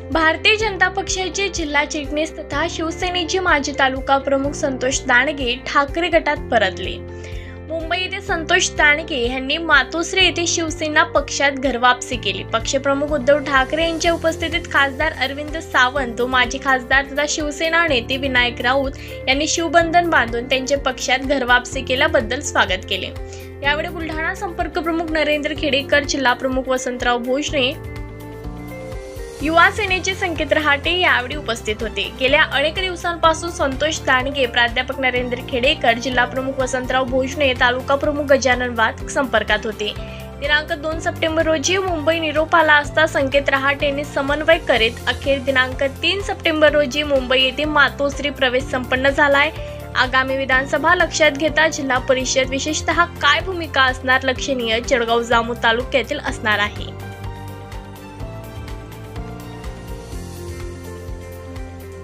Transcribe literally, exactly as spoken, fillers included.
भारतीय जनता पक्षाचे जिल्हा चिटणीस तथा शिवसेनेचे माजी तालुका प्रमुख संतोष दांडगे ठाकरे गटात परतले। मुंबई येथे संतोष दांडगे यांनी मातोश्री येथे शिवसेना पक्षात घरवापसी केली। पक्षप्रमुख उद्धव ठाकरे यांच्या उपस्थितीत खासदार अरविंद सावंत व माजी खासदार तथा शिवसेना नेते विनायक राऊत यांनी शिवबंधन बांधून त्यांचे पक्षात घरवापसी केल्याबद्दल स्वागत केले। यावेळी बुलढाणा संपर्क प्रमुख नरेंद्र खेडेकर, जिल्हा प्रमुख वसंतराव भोजने, युवा सेनेचे संकेत रहाटे यावेळी उपस्थित होते। गेल्या अनेक दिवसांपासून संतोष दांडगे, प्राध्यापक नरेंद्र खेडेकर, जिल्हा प्रमुख वसंतराव भोजने, तालुका प्रमुख गजानन वाघ संपर्कात होते। दिनांक दोन सप्टेंबर रोजी मुंबई निरोप आला असता संकेत रहाटे यांनी समन्वय करीत अखेर दिनांक तीन सप्टेंबर रोजी मुंबई येथे मातोश्री प्रवेश संपन्न झालाय। आगामी विधानसभा लक्षात घेता जिल्हा परिषद विशेषतः काय भूमिका असणार लक्षणीय जळगाव जामोद तालुक्यातील असणार आहे।